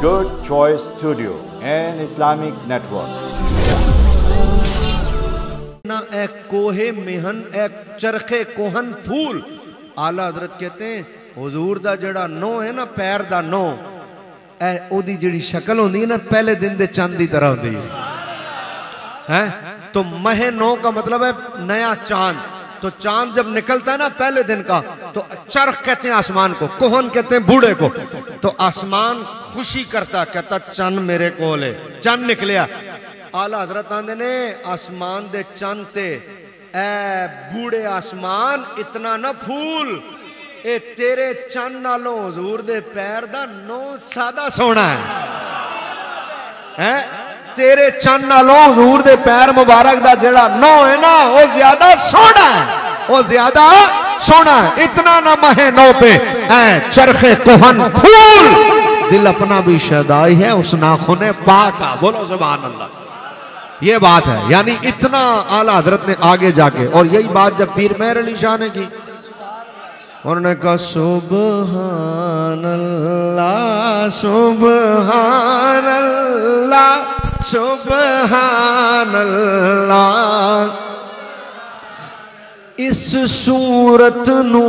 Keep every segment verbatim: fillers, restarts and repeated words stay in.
Good Choice Studio and Islamic Network. ना एक कोहे मेहन एक चरखे कोहन फूल। आला हजरत कहते हैं हुजूर दा जड़ा नो है ना पैर दा नो ए ओदी जड़ी शक्ल होंदी है ना पहले दिन दे चंद की तरह होंदी है, है? तो महे नो का मतलब है नया चांद। तो चांद जब निकलता है ना पहले दिन का तो चरख कहते हैं आसमान को, कोहन कहते हैं बूढ़े को। तो आसमान खुशी करता, कहता चंद मेरे कोल है, चंद निकलिया। आला हजरत आंदे ने आसमान दे चंद ते ए बूढ़े आसमान इतना ना फूल, ए तेरे चंद नालों हुजूर दे पैर दा नो सादा सोना है, है? तेरे चंद नालों हुजूर दे पैर मुबारक दा जेड़ा नो है ना वो ज्यादा सोना है, वो ज्यादा सोना है। इतना ना महे नो पे ए चरखे कोहन फूल, दिल अपना भी शदाई है उस नाखुने पाका। बोलो सुभान अल्लाह। ये बात है, यानी इतना आला हजरत ने आगे जाके, और यही बात जब पीर मेहर अली शाह ने की, उन्होंने कहा सुभान अल्लाह सुभान अल्लाह सुभान अल्लाह। इस सूरत नू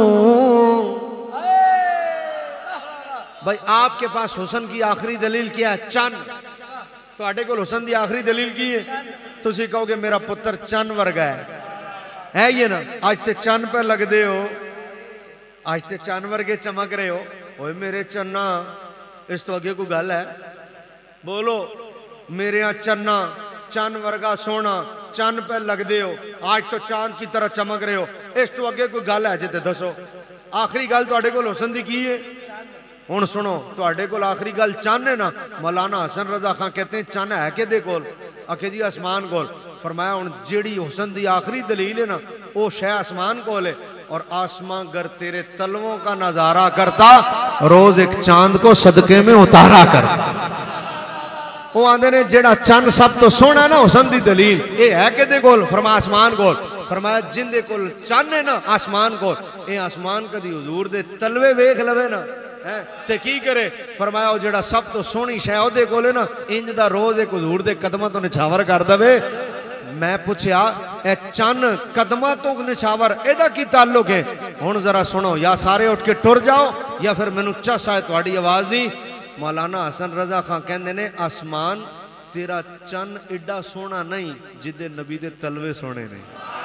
भाई आपके पास हुस्न की आखिरी दलील क्या है? चंद। तो आटे को हुस्न की आखिरी दलील की है? तुसी कहोगे मेरा पुत्र चंद वर्गा है, है ये ना? आज ते चंद पे लगदे हो, आज ते चंद वर्गे चमक रहे हो। ओए मेरे चन्ना, इस तो अगे कोई गल है? बोलो मेरे यहाँ चन्ना चंद वर्गा सोना, चंद पे लगदे हो, आज तो चांद की तरह चमक रहे हो, इस तो अगे कोई गल है जिते दसो। आखिरी गल तुहाडे कोल हुस्न दी की है? हुण सुनो, तुहाडे कोल आखिरी गल चंद है ना। मौलाना हसन रजा खां कहते हैं चंद है किहदे कोल? आखे जी आसमान कोल। फरमाया हुण जेड़ी हुस्न दी आखिरी दलील है ना वो शै आसमान कोल है, और आसमान गर तेरे तलवों का नजारा करता, रोज एक चांद को सदके में उतारा करता। वो आंदे ने जेड़ा चंद सब तो सोना ना हुस्न दी दलील, ये है किहदे कोल? फरमाया आसमान कोल। फरमाया जिंदे कोल चंद है ना आसमान कोल, ये आसमान कदी हुजूर दे तलवे वेख लवे ना है ते की करे? फरमाया वो जेड़ा सब तो सोहनी शै ओदे कोल है ना, इंज दा रोज एक हुजूर दे कदमां तो निछावर कर दवे। मैं पूछया ए चन्न कदमां तो निछावर एदा की ताल्लुक है? हुण जरा सुनो, या सारे उठ के टुर जाओ या फिर मैनू चस आए तुहाडी आवाज दी। मौलाना हसन रजा खां कहंदे ने आसमान तेरा चन्न एडा सोहना नहीं जिदे नबी दे तलवे सोहने ने,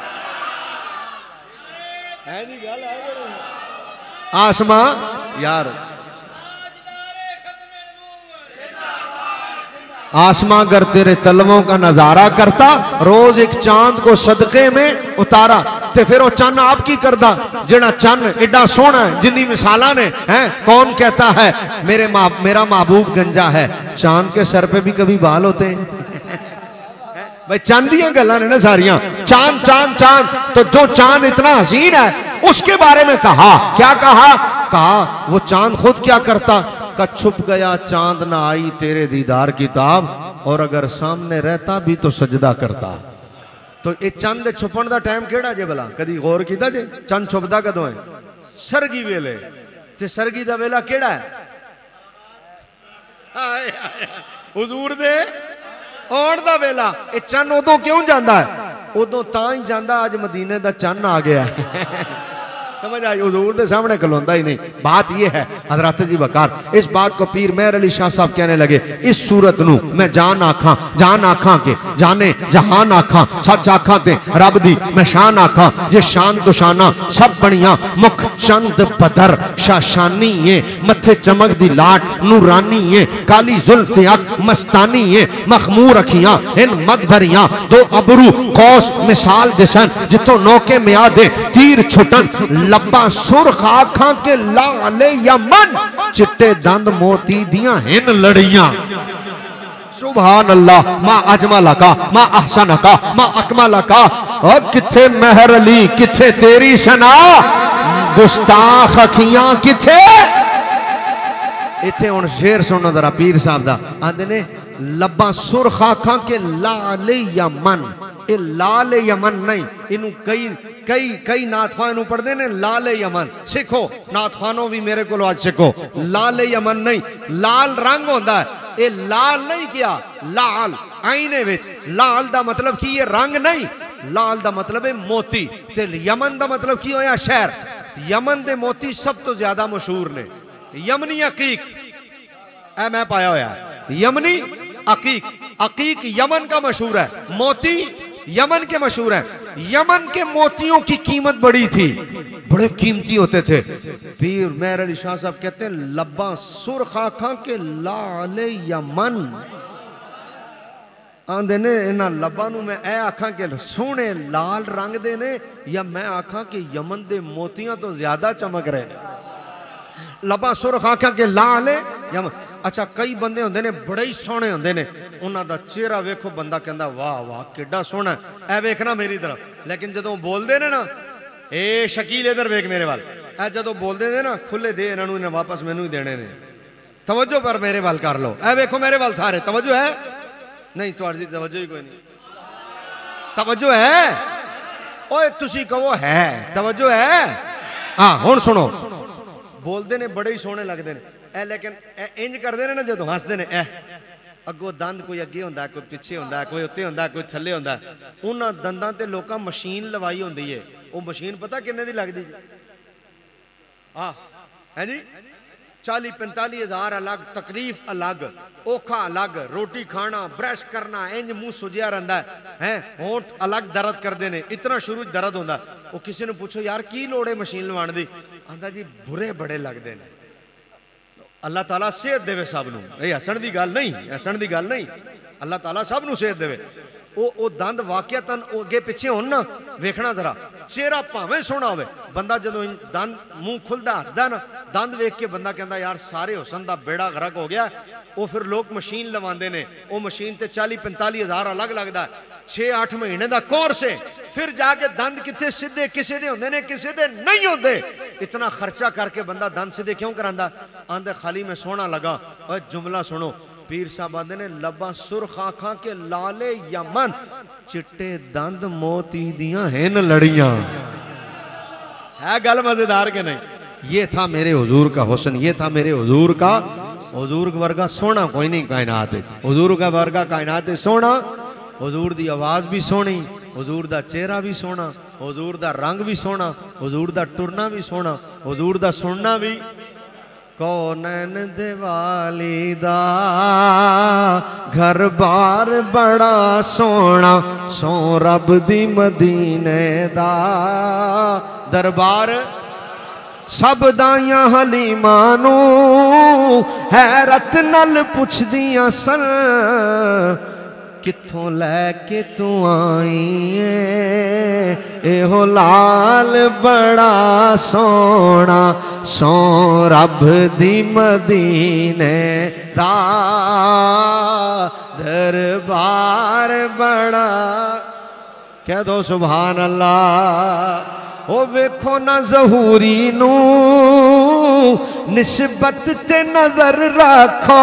है नी गल? है आसमान यार, आसमां अगर तेरे तलवों का नजारा करता, रोज एक चांद को सदके में उतारा, ते फिर वो चन्न आप की करदा जेड़ा चन्न एडा सोहना है जिन्नी मिसाला ने हैं। कौन कहता है मेरे मा, मेरा महबूब गंजा है? चांद के सर पे भी कभी बाल होते हैं भाई? चांद दी गल्लां ने ना सारियां, चांद चांद चांद। तो जो चांद इतना हसीन है उसके बारे में कहा, क्या कहा? कहा वो चांद खुद क्या करता? का छुप गया चांद ना आई तेरे दीदार किताब, और अगर सामने रहता भी तो सजदा करता। तो ये चंद छुपन का टाइम केड़ा जे भला? कदी गौर कीता जे? चंद छुपदा कदों है? सरगी वेले। ते सरगी दा वेला केड़ा है? हुजूर दे आउण दा वेला। ये चंद उदों क्यों जांदा है? उदों तां ही जांदा अज मदीने दा चंद आ गया समझ आई? हुजूर दे सामने खलोंदा ही नहीं। बात यह है हजरत जी वकार, इस बात को पीर मेहर अली शाह साहब कहने लगे, इस सूरत नू मैं जान आखा, जान आखा के जाने जहान आखा, सच आखा ते रब दी मैं शान आखा, जे शान दुशाना सब बनिया मुख चंद पदर शाशानी है, मथे चमक दी लाट नूरानी है, काली जुल्फ अक मस्तानी है, मखमूर अखियां इन मद भरियां, दो अबरू कौस मिसाल दिसन, जितो नौके म्यादे तीर छुटन, लब्बा सुरख आखां के लाले यमन, चिट्टे दंद मोती दियां हिन लड़ियां। सुभान अल्लाह। मां अजमल का, मां अहसन का, मां अकमल का। और किथे मेहर अली, किथे तेरी सना, गुस्ताख अखियां किथे। इथे हुण शेर सुनो जरा पीर साहब दा। आंदे ने लब्बा सुरख आखां के लाले यमन, ये लाल यमन नहीं, इनू कई कई कई नाथखान पढ़ते ने लाल यमन सीखो नाथखानों भी मेरे को आज सीखो लाल यमन नहीं लाल रंग होता है ये लाल नहीं किया लाल आईने विच लाल दा मतलब की ये रंग नहीं लाल दा मतलब है मोती ते यमन दा मतलब की होया शहर यमन दे मोती सब तो ज्यादा मशहूर ने यमनी अकीक ऐ मैं पाया होया यमनी अकीक अकीक यमन का मशहूर है मोती यमन के मशहूर हैं यमन के मोतियों की कीमत बड़ी थी बड़े कीमती होते थे पीर मेहर अली शाह साहब कहते हैं लब्बा सुर्ख आंखां के लाल यमन आंदे ने इन्हां लब्बां नूं मैं ए आखां के सोहणे लाल रंग दे ने या मैं आखां के यमन दे मोतियां तो ज्यादा चमक रहे लब्बा सुर्ख आंखां के लाल यमन अच्छा कई बंदे होंदे ने बड़े ही सोहणे होंदे ने उन्हां दा चेहरा वेखो बंदा कहंदा वाह वाह किड्डा सोहना ऐ वेखना मेरी तरफ लेकिन जदों बोलदे ने ना ए शकील इधर वेख मेरे वाल ऐ जदों बोलदे ने ना खुले दे इन्हां नूं इन्हां वापस मैनूं ही देने ने तवज्जो पर मेरे वाल कर लो ऐ वेखो मेरे वाल सारे तवज्जो है नहीं तुहाडी तवज्जो ही कोई नहीं तवज्जो है ओए तुसी कहो है तवज्जो है हां हुण सुनो बोलदे ने बड़े ही सोहणे लगदे ने ए लेकिन इंज करते ने ना जो हसते ने ए अगों दंद कोई अगे होंदा कोई पिछे होंदा कोई उत्ते होंदा कोई थल्ले होंदा उन्हां दंदां ते लोकां मशीन लवाई होंदी है वो मशीन पता किन्ने दी लगदी जी हां है जी चाली पैंताली हजार अलग तकलीफ अलग औखा अलग रोटी खाना ब्रश करना इंज मुंह सुजिया रहिंदा है होंठ अलग दर्द करते ने इतना शुरू दर्द होंदा वो किसी ने पूछो यार की लोड़ है मशीन लवाण दी आंदा जी बुरे बड़े लगते हैं अल्लाह ताला सेहत देवे सब नूं ये हसन दी गल नहीं हसन दी गल नहीं अल्लाह ताला सब नूं सेहत देवे ओ ओ दंद वाकयातन अगे पिछे होण ना वेखना जरा चेहरा भावें सोहना होवे बंदा जदों दंद मुंह खुलदा हसदा ना दंद वेख के बंदा कहंदा यार सारे हुसन दा बेड़ा गरक हो गया वो फिर लोग मशीन लवांदे ने वो मशीन ते चाली पैंताली हजार अलग लगदा छे आठ महीने का कोर्स है फिर जाके दंद कितने सीधे किसी दे होंदे ने किसी दे नहीं होंदे इतना खर्चा करके बंदा दंद सीधे क्यों करांदा आंदे खाली मैं सोहना लगा और जुमला सुनो पीर साहब आंदे ने लब्बा सुर्ख आंखां के लाले यमन चिट्टे दंद मोती दियां हैं लड़ियां है गल मजेदार के नहीं ये था मेरे हुजूर का हुस्न ये था मेरे हुजूर का हुजूर वर्गा सोना कोई नहीं कायनात हुजूर का वर्गा कायनात सोना हुजूर दी आवाज़ भी सोहनी हुजूर दा चेहरा भी सोहना हुजूर दा रंग भी सोहना हुजूर दा टुरना भी सोहना हुजूर दा सुनना भी कौनैन दिवाली दा घर बार बड़ा सोहना सो रब दी मदीने दा दरबार सब दाइयां हलीमा नू हैरत नल पुछदियां सन कित्थों लैके तू आई एहो लाल बड़ा सोना सो रब दी मदीने दा दरबार बड़ा कह दो सुभान अल्लाह ओ वेखो ना ज़हूरी नू निस्बत ते नजर रखो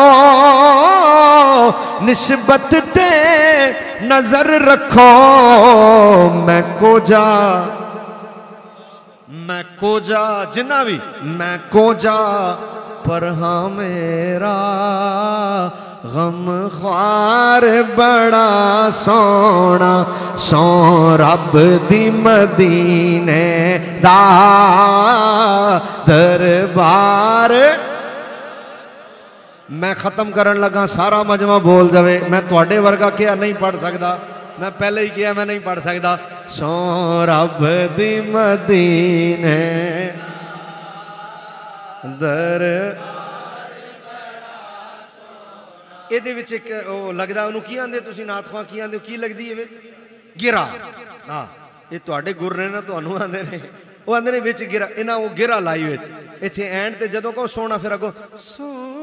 निस्बत ते नजर रखो मैं को जा मैं को जा जिन्ना भी मैं को जा पर हाँ मेरा गम ख्वार बड़ा सोना सो रब दी मदीने दा दरबार मैं खत्म करन लगा सारा मजमा बोल जावे मैं तुहाडे वर्गा क्या नहीं पढ़ सकता मैं पहले ही किया मैं नहीं पढ़ सकता सो रब दी मदीने दर ਇਹਦੇ ਵਿੱਚ ਇੱਕ ਉਹ ਲੱਗਦਾ ਉਹਨੂੰ ਕੀ ਆਂਦੇ ਤੁਸੀਂ ਨਾਤਖਾਂ ਕੀ ਆਂਦੇ ਕੀ ਲੱਗਦੀ ਹੈ ਵਿੱਚ ਗਿਰਾ ਹਾਂ ਇਹ ਤੁਹਾਡੇ ਗੁਰ ਨੇ ਨਾ ਤੁਹਾਨੂੰ ਆਂਦੇ ਨੇ ਉਹ ਆਂਦੇ ਨੇ ਵਿੱਚ ਗਿਰਾ ਇਹਨਾਂ ਉਹ ਗਿਰਾ ਲਾਈ ਵਿੱਚ ਇੱਥੇ ਐਂਡ ਤੇ ਜਦੋਂ ਕੋ ਸੋਣਾ ਫਿਰ ਅਗੋ ਸੋ